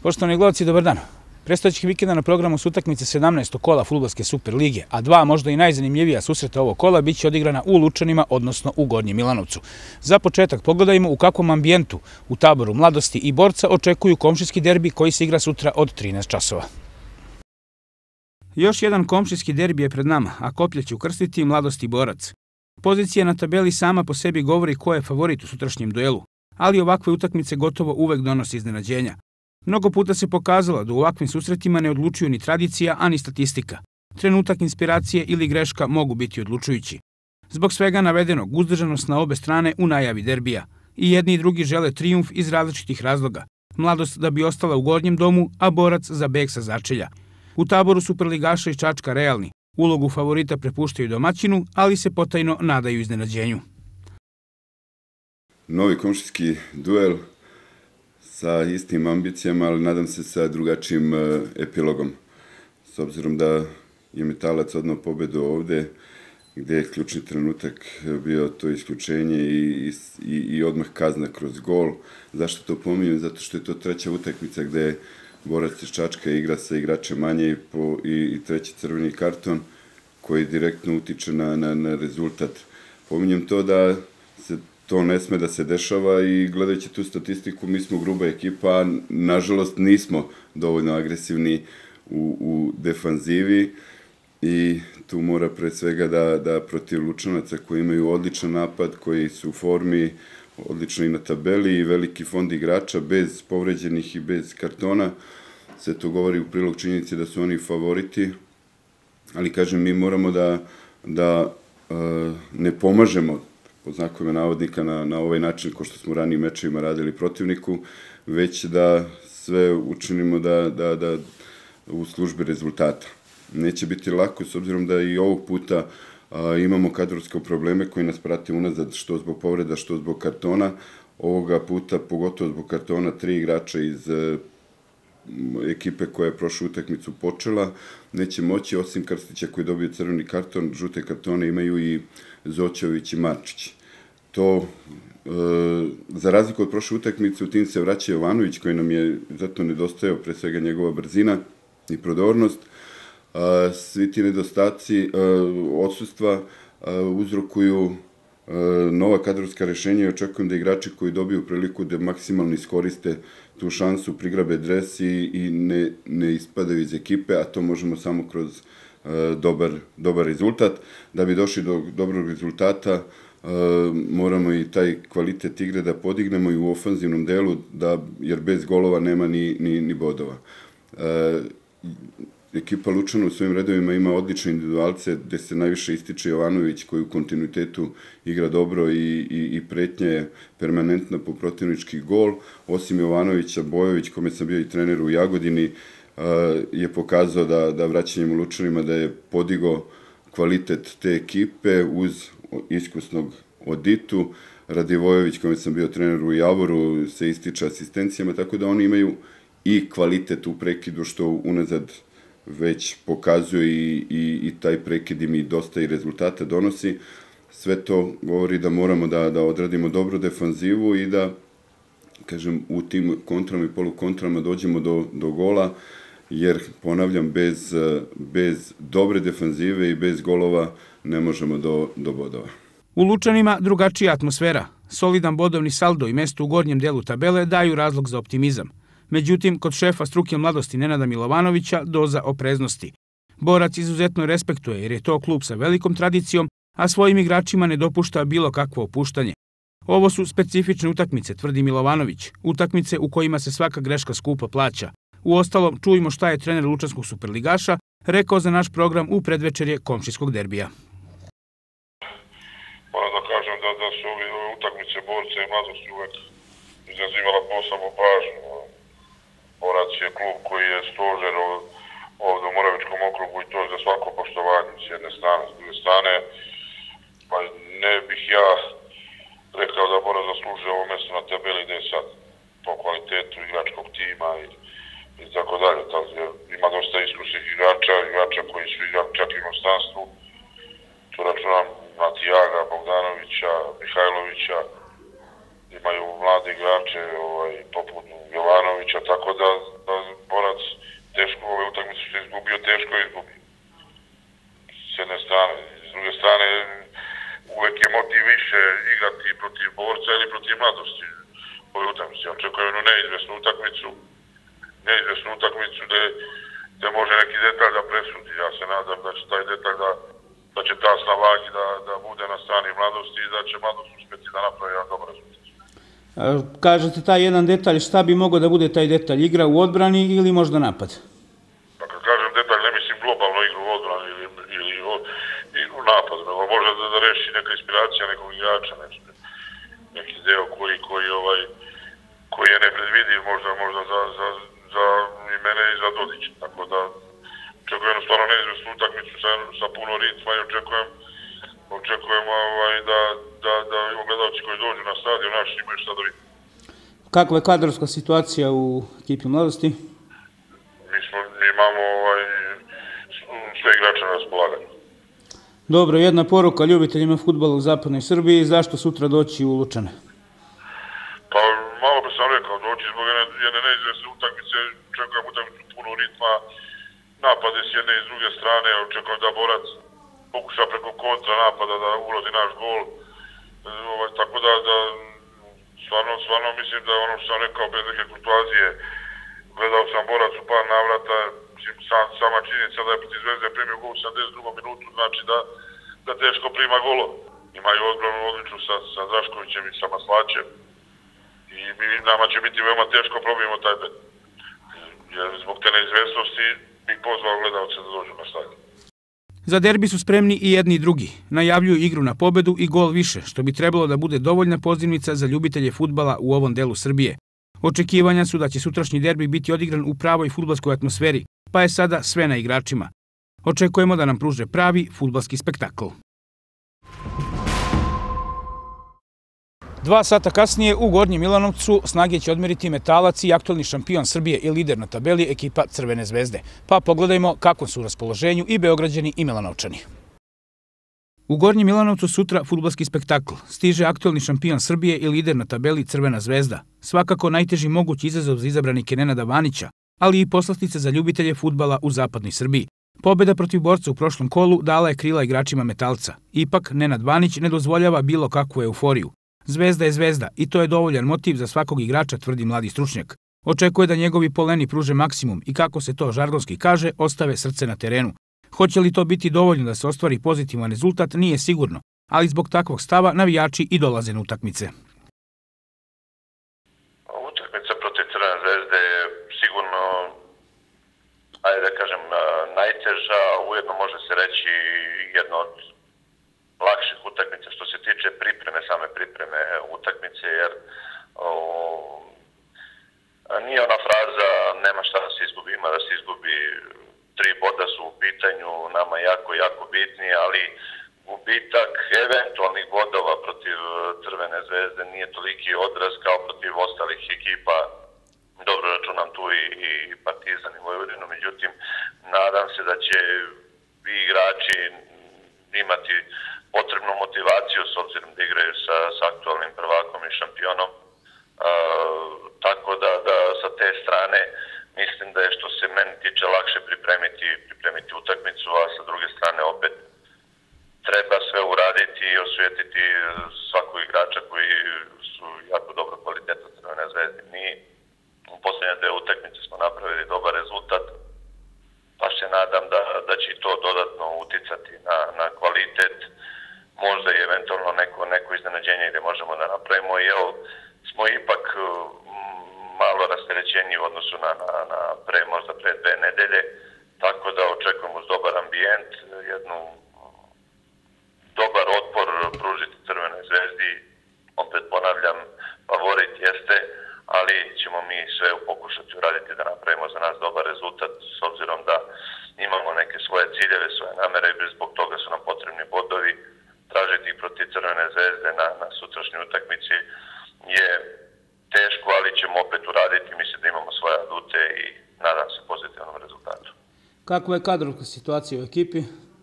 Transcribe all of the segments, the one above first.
Poštovani gledalci, dobar dan. Predstojećih vikenda na programu su utakmice 17. kola fudbalske Super lige, a dva možda i najzanimljivija susreta ovog kola biće odigrana u Lučanima, odnosno u Gornjem Milanovcu. Za početak pogledajmo u kakvom ambijentu u taboru Mladosti i Borca očekuju komšijski derbi koji se igra sutra od 13 časova. Još jedan komšijski derbi je pred nama, a koplje će ukrstiti Mladost i Borac. Pozicija na tabeli sama po sebi govori ko je favorit u sutrašnjem duelu, ali ovakve utakmice gotovo uvek donosi iznenađenja. Mnogo puta se pokazalo da u ovakvim susretima ne odlučuju ni tradicija, a ni statistika. Trenutak inspiracije ili greška mogu biti odlučujući. Zbog svega navedenog, uzdržanost na obe strane u najavi derbija. I jedni i drugi žele trijumf iz različitih razloga. Mladost da bi ostala u Gornjem domu, a Borac za beg sa začelja. U taboru superligaša i Čačka realni. Ulogu favorita prepuštaju domaćinu, ali se potajno nadaju iznenađenju. Novi komšijski duel sa istim ambicijama, ali nadam se sa drugačijim epilogom. S obzirom da je Metalac odneo pobedu ovde, gde je ključni trenutak bio to isključenje i odmah kazna kroz gol. Zašto to pominjem? Zato što je to treća utakmica gde Borac iz Čačka igra sa igračem manje i treći crveni karton koji direktno utiče na rezultat. Pominjem to da se to ne sme da se dešava i gledajući tu statistiku, mi smo gruba ekipa, a nažalost nismo dovoljno agresivni u defanzivi i tu mora pre svega da protiv Lučanaca koji imaju odličan napad, koji su u formi, odlično i na tabeli i veliki fond igrača, bez povređenih i bez kartona, se to govori u prilog činjenici da su oni favoriti, ali kažem, mi moramo da ne pomažemo pod znakovima navodnika na ovaj način ko što smo ranijim mečevima radili protivniku, već da sve učinimo da u službi rezultata. Neće biti lako s obzirom da i ovog puta imamo kadrovske probleme koji nas prate unazad što zbog povreda, što zbog kartona. Ovoga puta, pogotovo zbog kartona, 3 igrača iz ekipe koja je prošlu utakmicu počela, neće moći, osim Krstića koji dobije crveni karton, žute kartone imaju i Zoćević i Marčić. To, za razliku od prošle utakmice, u tim se vraća Jovanović, koji nam je zato nedostajao, pre svega njegova brzina i prodornost. Svi ti nedostaci odsustva uzrokuju nova kadrovska rešenja i očekujem da igrači koji dobiju priliku da maksimalno iskoriste tu šansu, prigrabe dres i ne ispadaju iz ekipe, a to možemo samo kroz dobar rezultat. Da bi došli do dobrog rezultata, moramo i taj kvalitet igre da podignemo i u ofanzivnom delu, jer bez golova nema ni bodova. Ekipa Lučana u svojim redovima ima odlične individualce, gde se najviše ističe Jovanović, koji u kontinuitetu igra dobro i pretnja je permanentna po protivnički gol. Osim Jovanovića, Bojović, kome sam bio i trener u Jagodini, je pokazao da vraćanjem u Lučanima da je podigao kvalitet te ekipe uz iskusnog Oditu. Radivojević, kome sam bio trener u Javoru, se ističe asistencijama, tako da oni imaju i kvalitet u prekidu, što unazad već pokazuje i taj prekid im i dosta i rezultata donosi. Sve to govori da moramo da odradimo dobru defanzivu i da, kažem, u tim kontrama i polukontrama dođemo do gola, jer, ponavljam, bez dobre defanzive i bez golova ne možemo do bodova. U Lučanima drugačija atmosfera. Solidan bodovni saldo i mesto u gornjem delu tabele daju razlog za optimizam. Međutim, kod šefa struke Mladosti Nenada Milovanovića doza opreznosti. Borac izuzetno respektuje jer je to klub sa velikom tradicijom, a svojim igračima ne dopušta bilo kakvo opuštanje. Ovo su specifične utakmice, tvrdi Milovanović, utakmice u kojima se svaka greška skupo plaća. Uostalom, čujmo šta je trener lučanskog superligaša rekao za naš program u predvečerje komšijskog derbija. Moram da kažem da su ove utakmice Borca i Mladosti uvek izazivala posebnu pažnju. Borac je klub koji je stožer ovde u Moravičkom okrugu i to je za svako poštovanje s jedne strane. S druge strane, pa ne bih ja rekao da Borac zaslužuje ovo mesto na tabeli gde je sad po kvalitetu igračkog tima i tako dalje. Ima dosta iskusnih igrača koji su igrali čak i u inostranstvu. Tu računam na Tijaga, Bogdanovića, Mihajlovića, imaju mlade igrače poput Jovanovića, tako da Borac teško ove utakmice što je izgubio, teško izgubi. S jedne strane. S druge strane, uvek je motiv više igrati protiv Borca ili protiv Mladosti ove utakmice. Očekujem jednu neizvesnu utakmicu gde može neki detalj da presudi. Ja se nadam da će taj detalj da će ta snavagi da bude na strani Mladosti i da će Mladost uspeti da napravi jedan dobar rezultat. Kažete taj jedan detalj, šta bi mogao da bude taj detalj? Igra u odbrani ili možda napad? Pa kad kažem detalj, ne mislim globalno igru u odbrani ili igru u napadu. Može da reši neka inspiracija nekog igrača, neki deo koji je nepredvidiv možda za i mene i za Dodića. Tako da očekujem stvarno neizvesnu utakmicu sa puno ritma i očekujem da gledalci koji dođu na stadion naši imaju šta da vidi. Kakva je kadrovska situacija u ekipi Mladosti? Mi imamo sve igrače na raspolaganju. Dobro, jedna poruka ljubiteljima fudbala u zapadnoj Srbiji, zašto sutra doći u Lučane? Pa malo bi sam rekao, doći zbog jedne neizvesne utakmice, očekujem utakmicu puno ritma, napade s jedne i s druge strane, očekujem da Borac pokuša preko kontra napada da ulozi naš gol, tako da stvarno mislim da ono što sam rekao bez neke kurtoazije, gledao sam Borac u par navrata, sama činjenica da je protiv Zvezde primio gol u 72. minutu, znači da teško prima golo. Imaju odbranu odličnu sa Draškovićem i sa Maslaćem i nama će biti veoma teško probijemo taj bet. Jer zbog te neizvesnosti bih pozvao gledalce da dođu na stadion. Za derbi su spremni i jedni i drugi. Najavljuju igru na pobedu i gol više, što bi trebalo da bude dovoljna pozivnica za ljubitelje fudbala u ovom delu Srbije. Očekivanja su da će sutrašnji derbi biti odigran u pravoj fudbalskoj atmosferi, pa je sada sve na igračima. Očekujemo da nam pruže pravi fudbalski spektakl. 2 sata kasnije u Gornjem Milanovcu snage će odmeriti Metalac i aktualni šampion Srbije i lider na tabeli ekipa Crvene zvezde. Pa pogledajmo kako su u raspoloženju i Beograđani i Milanovčani. U Gornjem Milanovcu sutra fudbalski spektakl. Stiže aktualni šampion Srbije i lider na tabeli Crvena zvezda. Svakako najteži mogući izazov za izabranike Nenada Vanića, ali i poslastica za ljubitelje fudbala u zapadnoj Srbiji. Pobjeda protiv Borca u prošlom kolu dala je krila igračima Metalca. Ipak, Nenad Vanić ne dozvoljava bilo kakvu euforiju. Zvezda je zvezda i to je dovoljan motiv za svakog igrača, tvrdi mladi stručnjak. Očekuje da njegovi poleni pruže maksimum i, kako se to žargonski kaže, ostave srce na terenu. Hoće li to biti dovoljno da se ostvari pozitivan rezultat, nije sigurno, ali zbog takvog stava navijači i dolaze na utakmice. Utakmica protiv Crvene zvezde je sigurno, ajde da kažem, najteža, ujedno može se reći jedna od lakših utakmica što se tiče same pripreme utakmice, jer nije ona fraza nema šta da se izgubi, ima da se izgubi. 3 boda su u pitanju, nama jako bitni, ali gubitak eventualnih bodova protiv Crvene zvezde nije toliki odraz kao protiv ostalih ekipa. Dobro, računam tu i Partizan i Vojvodinu, međutim, nadam se da će i igrači imati potrebnu motivaciju s obzirom da igraju sa aktualnim prvakom i šampionom. Tako da sa te strane mislim da je, što se meni tiče, lakše pripremiti utakmicu, a sa druge strane opet treba sve uraditi i osvijetiti svakog igrača koji su jako dobro kvalitetno Crvene zvezde. Mi u poslednje 2 utakmice smo napravili dobar rezultat, pa se nadam da će to dodatno uticati na kvalitet, možda i eventualno neko iznenađenje gde možemo da napravimo, jer smo ipak malo rasterećeni u odnosu na možda pre 2 nedelje, tako da očekujemo uz dobar ambijent, jednu dobar otpor pružiti Crvenoj zvezdi. Opet ponavljam, favorit jeste, ali ćemo mi sve pokušati uraditi da napravimo za nas dobar rezultat, s obzirom da imamo neke svoje ciljeve, svoje namere i zbog toga su nam potrebni bodovi. Tražiti ih protiv Crvene zvezde na sutrašnjoj utakmici je teško, ali ćemo opet uraditi. Mislim da imamo svoje adute i nadam se pozitivnom rezultatu. Kakva je kadrovska situacija u ekipi?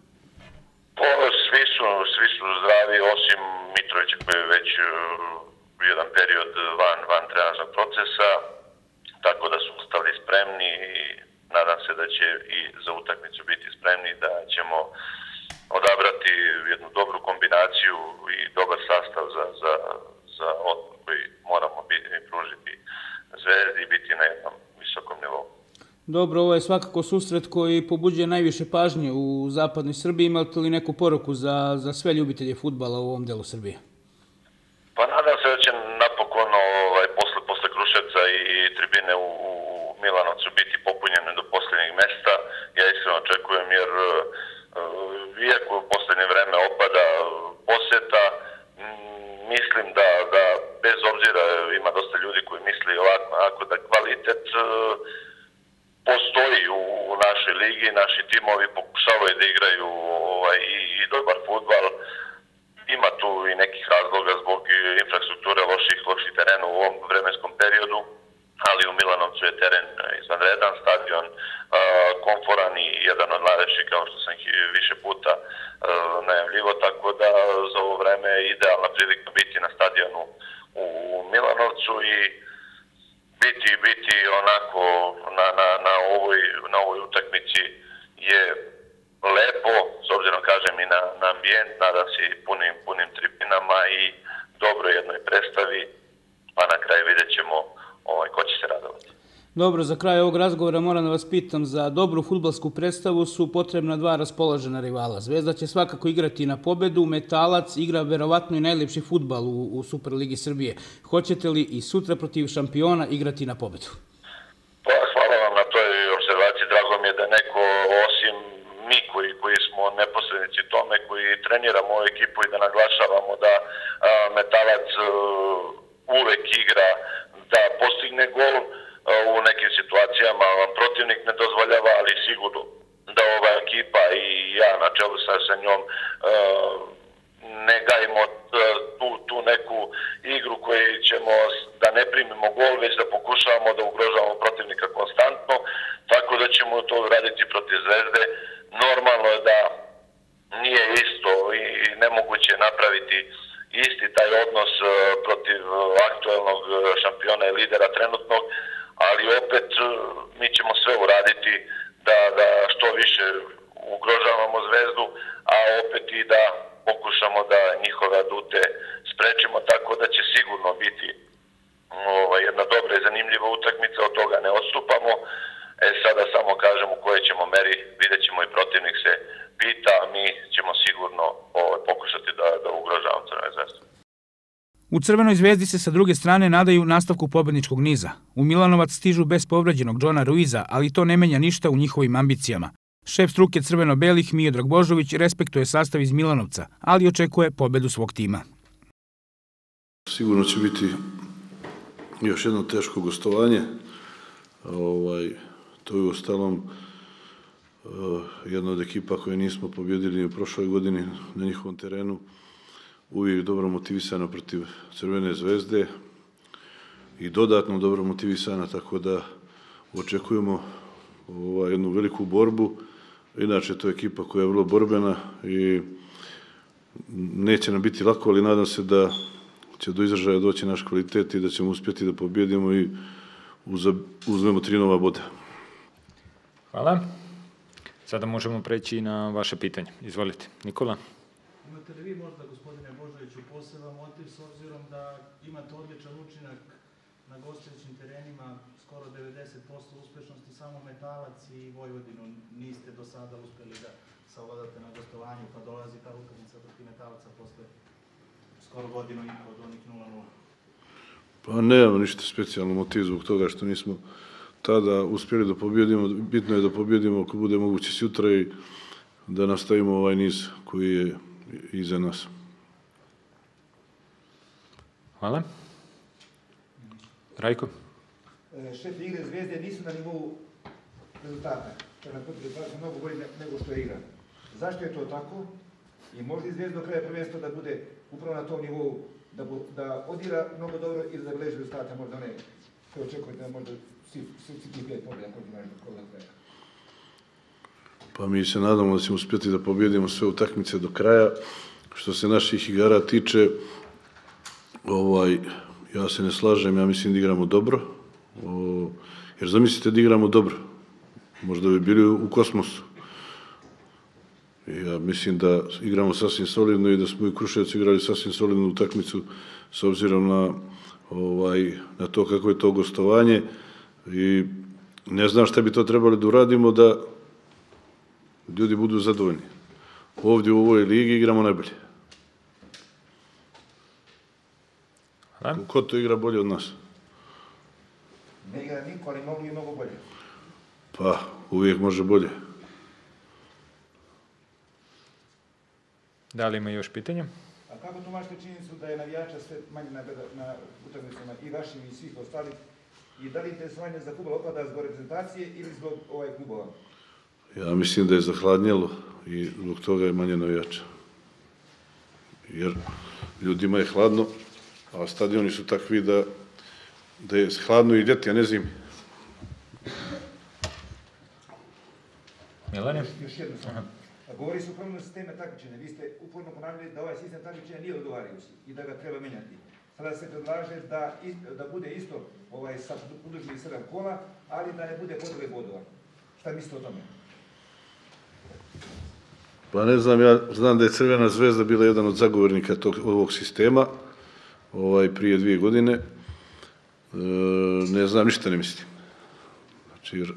Svi su zdravi, osim Mitrovića koji je već jedan period van trenažnog procesa, tako da su ostali spremni se da će i za utakmicu biti spremni, da ćemo odabrati jednu dobru kombinaciju i dobar sastav za otpor koji moramo pružiti Zvezdi i biti na jednom visokom nivou. Dobro, ovo je svakako susret koji pobuđuje najviše pažnje u zapadnoj Srbiji. Imate li neku poruku za sve ljubitelje fudbala u ovom delu Srbije? Pa nadam se da će napokon posle Kruševca i tribine u Milanovcu biti popunjene do posljednjeg mesta. Ja iskreno očekujem, jer iako u posljednje vreme opada poseta, mislim da bez obzira ima dosta ljudi koji misli ovako da kvalitet postoji u našoj ligi, naši timovi pokušavaju da igraju i dobar fudbal. Ima tu i nekih razloga zbog infrastrukture loših terena u ovom vremenskom periodu, ali u Milanovcu je teren izvanredan, stadion komforan i jedan od najlepših, kao što sam više puta najavljivo, tako da za ovo vreme je idealna prilika biti na stadionu u Milanovcu i biti onako na ovoj utakmici je lepo, s obzirom kažem i na ambijent, nadam se i punim tribinama i dobro jednoj predstavi, pa na kraju vidjet ćemo ko će se radovati. Dobro, za kraj ovog razgovora moram da vas pitam, za dobru fudbalsku predstavu su potrebna dva raspoložena rivala. Zvezda će svakako igrati na pobedu, Metalac igra verovatno i najlepši fudbal u Superligi Srbije. Hoćete li i sutra protiv šampiona igrati na pobedu? Pa, hvala vam na toj observaciji, drago mi je da neko, osim mi koji smo neposrednici tome, koji treniramo ovu ekipu i da naglašavamo da Metalac uvek igra da postigne gol, u nekim situacijama vam protivnik ne dozvoljava, ali sigurno da ova ekipa i ja na čelu sa njom ne gajimo tu neku igru koju ćemo da ne primimo gol, već da pokušavamo da ugrožavamo protivnika konstantno, tako da ćemo to raditi protiv Zvezde. Normalno je da nije isto i nemoguće napraviti isti taj odnos protiv aktuelnog šampiona i lidera trenutnog, ali opet mi ćemo sve uraditi da što više ugrožavamo Zvezdu, a opet i da pokušamo da njihove adute sprečimo, tako da će sigurno biti jedna dobra i zanimljiva utakmica, od toga ne odstupamo. Sada samo kažem u kojoj ćemo meri, vidjet ćemo i protivnik se pita, a mi ćemo sigurno pokušati da ugrožavamo Crvenu Zvezdu. U Crvenoj Zvezdi se sa druge strane nadaju nastavku pobedničkog niza. U Milanovac stižu bez povređenog Džona Ruiza, ali to ne menja ništa u njihovim ambicijama. Šef struke crveno-belih Miodrag Božović respektuje sastav iz Milanovca, ali očekuje pobedu svog tima. Sigurno će biti još jedno teško gostovanje. To je u ostalom jedna od ekipa koje nismo pobjedili u prošloj godini na njihovom terenu. Uvijek dobro motivisana protiv Crvene Zvezde i dodatno dobro motivisana, tako da očekujemo jednu veliku borbu. Inače, to je ekipa koja je vrlo borbena i neće nam biti lako, ali nadam se da će do izražaja doći naš kvalitet i da ćemo uspjeti da pobjedimo i uzmemo 3 nova boda. Hvala. Sada možemo preći na vaše pitanje. Izvolite. Nikola. Imate li vi možda, gospodine Božoviću, poseban motiv s obzirom da imate odličan učinak na gostujućim terenima, skoro 90% uspješnosti, samo Metalac i Vojvodinu niste do sada uspjeli da savladate na gostovanju, pa dolazi ta utakmica protiv Metalaca posle skoro godinu i po od onih 0-0? Pa nemamo ništa specijalno motiv zbog toga što nismo tada uspjeli da pobjedimo. Bitno je da pobjedimo ako bude moguće sutra i da nastavimo ovaj niz koji je iza nas. Hvala. Rajko. Šef igre Zvezde nisu na nivou rezultata. To je na potrebe mnogo bolje nego što je igra. Zašto je to tako? I možda i Zvezda do kraja prvenstva da bude upravo na tom nivou, da odigra mnogo dobro i da zabeleži rezultate, možda one koje očekujete, možda svi 5 pobjeda kod kraja. Pa mi se nadamo da ćemo uspjeti da pobjedimo sve utakmice do kraja. Što se naših igara tiče, ja se ne slažem, ja mislim da igramo dobro. Jer zamislite da igramo dobro. možda bi bili u kosmosu. Ja mislim da igramo sasvim solidno i da smo i u Kruševcu igrali sasvim solidnu utakmicu s obzirom na to kako je to gostovanje i ne znam šta bi to trebali da uradimo da ljudi budu zadovoljni. Ovdje u ovoj ligi igramo najbolje. Ko to igra bolje od nas? Ne igra niko, ali mogu i mnogo bolje. Pa, uvijek može bolje. Da li ima još pitanja? A kako tumačite činjenicu da je navijača sve manje na utakmicama i vašim i svih ostalih? I da li interesovanje za fudbal opada zbog reprezentacije ili zbog klubova? Ja mislim da je zahladnjelo i zbog toga je manje navijača. Jer ljudima je hladno, a stadioni su takvi da je hladno i ljeti, a ne zimi. Milane? Još jedno samo. Govori se o promjenu sistema takmičenja. Vi ste uporno ponavljali da ovaj sistem takmičenja nije odgovarajući i da ga treba menjati. Sada se predlaže da bude isto sa budućih 7 kola, ali da ne bude podele bodova. Šta mislite o tome? Pa ne znam, ja znam da je Crvena zvezda bila jedan od zagovornika ovog sistema prije 2 godine. Ne znam, ništa ne mislim. Znači, jer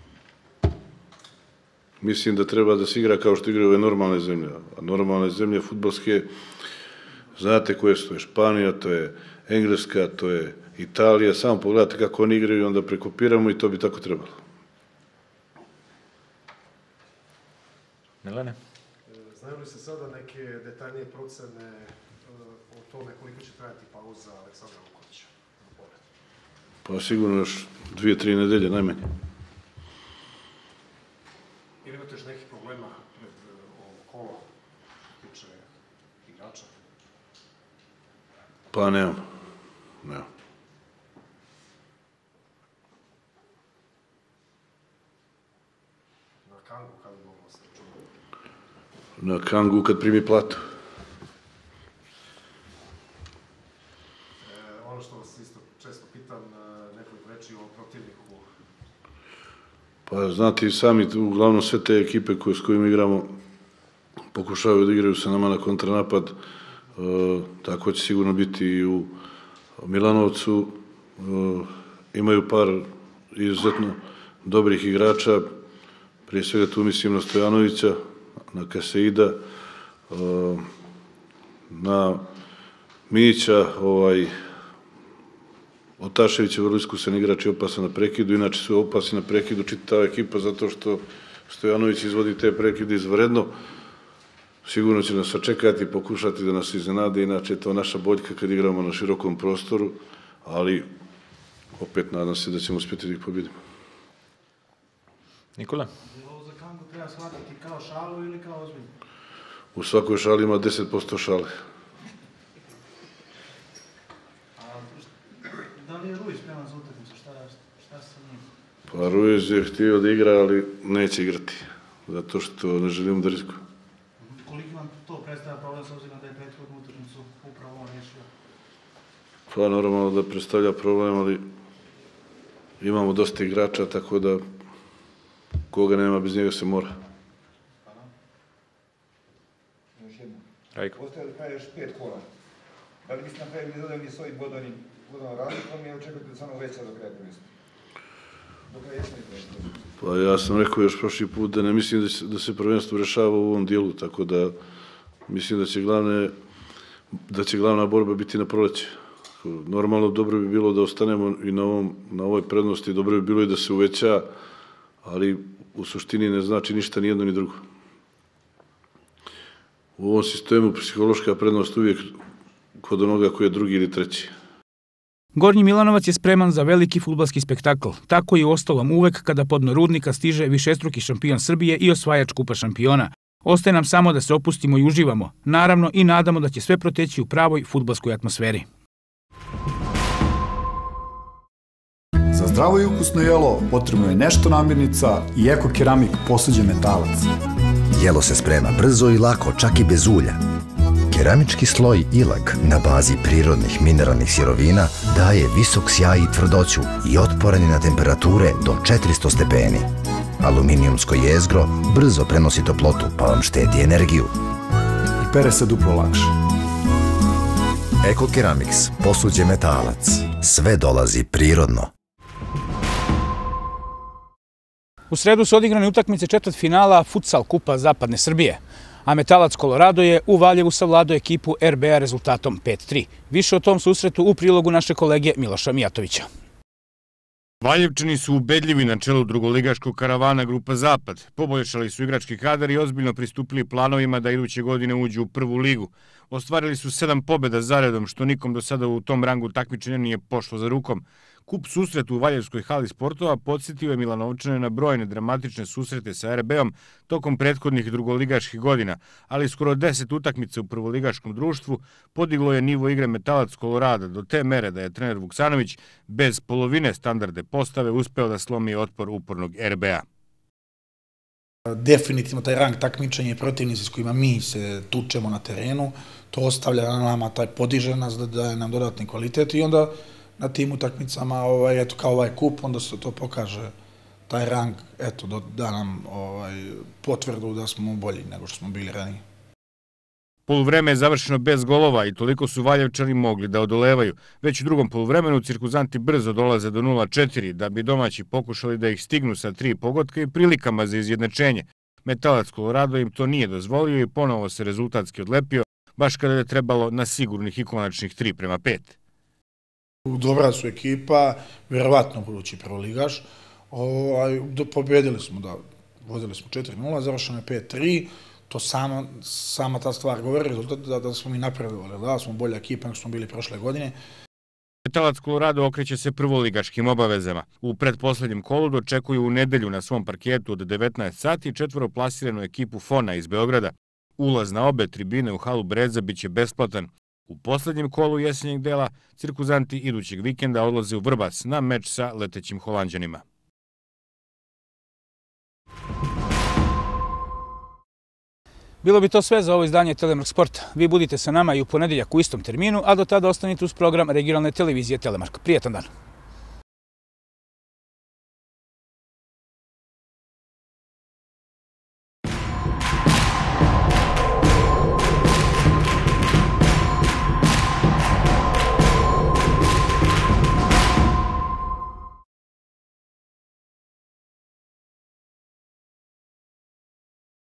mislim da treba da se igra kao što igraju ove normalne zemlje. A normalne zemlje fudbalske, znate koje su, to je Španija, to je Engleska, to je Italija. Samo pogledajte kako oni igraju, onda prekopiramo i to bi tako trebalo. Milane? Znaju li se sada neke detaljnije procene o tome koliko će trajati pauza Aleksandra Vukovića? Pa sigurno još 2-3 nedelje najmanje. Ili imate još nekih problema pred ovo kolo što tiče igrača? Pa nemam. Na Kangu kada bi moglo se računati? Na Kangu kad primi platu. Ono što vas isto često pitam, nekoliko reči o protivniku. Pa znate i sami, uglavnom sve te ekipe s kojima igramo pokušavaju da igraju sa nama na kontranapad. Tako će sigurno biti i u Milanovcu. Imaju par izuzetno dobrih igrača. Prije svega tu mislim na Stojanovića, na Kaseida, na Mića, Otašević je vrlo iskusan igrač i opasan na prekidu, inače su opasni na prekidu čitava ekipa zato što Stojanović izvodi te prekide izvredno. Sigurno će nas sačekati i pokušati da nas iznenade, inače je to naša boljka kad igramo na širokom prostoru, ali opet nadam se da ćemo uspjeti da ih pobjedimo. Nikola? Ovo za Kangu treba shvatiti kao šalu ili kao ozbiljno? U svakoj šali ima 10% šale. Da li je Ruiz spreman za utakmicu? Šta se sa njim? Pa Ruiz je htio da igra, ali neće igrati, zato što ne želim da riskuje. Koliko vam to predstavlja problem s obzirom da je prethodnu utakmicu upravo on rješio? Pa normalno da predstavlja problem, ali imamo dosta igrača, tako da koga nema, bez njega se mora. Hvala. Još jedno. Rajko? Ostaje da kraja još 5 kola. Da li biste napravili zadovoljni s ovim bodovnim razlikom i očekujete da samo veća do kraja prvenstva? Do kraja jesmo i prvenstva. Pa ja sam rekao još prošli put da ne mislim da se prvenstvo rešava u ovom dijelu, tako da mislim da će glavna borba biti na proleće. Normalno dobro bi bilo da ostanemo i na ovoj prednosti, dobro bi bilo i da se uveća, ali u suštini ne znači ništa ni jedno ni drugo. U ovom sistemu psihološka prednost uvijek kod onoga koji je drugi ili treći. Gornji Milanovac je spreman za veliki fudbalski spektakl. Tako je uostalom uvek kada podno Rudnika stiže višestruki šampion Srbije i osvajač Kupa šampiona. Ostaje nam samo da se opustimo i uživamo. Naravno i nadamo da će sve proteći u pravoj fudbalskoj atmosferi. Za zdravo i ukusno jelo potrebno je nešto namirnica i Eko Keramik posuđen metalac. Jelo se sprema brzo i lako, čak i bez ulja. Keramički sloj Ilag na bazi prirodnih mineralnih sirovina daje visok sjaj i tvrdoću i otporan je na temperature do 400 stepeni. Aluminijumsko jezgro brzo prenosi toplotu pa vam štedi energiju. I pere se duplo lakše. Eko Keramiks, posuđe metalac. Sve dolazi prirodno. U sredu su odigrane utakmice četvrtfinala Futsal kupa Zapadne Srbije, a Metalac Kolorado je u Valjevu savladao ekipu RBA rezultatom 5-3. Više o tom susretu u prilogu naše kolege Miloša Mijatovića. Valjevčani su ubedljivi na čelu drugoligaškog karavana Grupa Zapad. Poboljšali su igrački kadar i ozbiljno pristupili planovima da iduće godine uđu u prvu ligu. Ostvarili su 7 pobjeda zaredom, što nikom do sada u tom rangu takmičenja nije pošlo za rukom. Kup susret u Valjevskoj hali sportova podsjetio je Milanovčane na brojne dramatične susrete sa RB-om tokom prethodnih drugoligaških godina, ali skoro 10 utakmica u prvoligaškom društvu podiglo je nivo igre Metalac Kolorada do te mere da je trener Vuksanović bez polovine standardne postave uspeo da slomi otpor upornog RB-a. Definitivno taj rang takmičenja i protivnici s kojima mi se tučemo na terenu, to ostavlja na nama, taj podiže nas, da daje nam dodatni kvalitet i onda na tim utakmicama, eto kao ovaj kup, onda se to pokaže, taj rang, eto, da nam potvrdu da smo bolji nego što smo bili ranije. Poluvreme je završeno bez golova i toliko su Valjevčani mogli da odolevaju. Već u drugom poluvremenu cirkuzanti brzo dolaze do 0-4, da bi domaći pokušali da ih stignu sa 3 pogotka i prilikama za izjednačenje. Metalac Kolorado im to nije dozvolio i ponovo se rezultatski odlepio, baš kada je trebalo na sigurnih i konačnih 3-5. Dobra su ekipa, vjerovatno budući prvoligaš. Pobjedili smo, vodili smo 4-0, završeno je 5-3. To sama ta stvar govori, rezultat da smo mi napredovali, da smo bolja ekipa nego smo bili prošle godine. Metalac Kolorado okreće se prvoligaškim obavezama. U pretposlednjem kolu dočekuju u nedelju na svom parketu od 19 sati četvoroplasiranu ekipu Fona iz Beograda. Ulaz na obe tribine u halu Breza biće besplatan. U poslednjem kolu jesenjeg dela cirkuzanti idućeg vikenda odlaze u Vrbas na meč sa letećim Holanđanima. Bilo bi to sve za ovo izdanje Telemark Sporta. Vi budite sa nama i u ponedeljak u istom terminu, a do tada ostanite uz program regionalne televizije Telemark. Prijetan dan!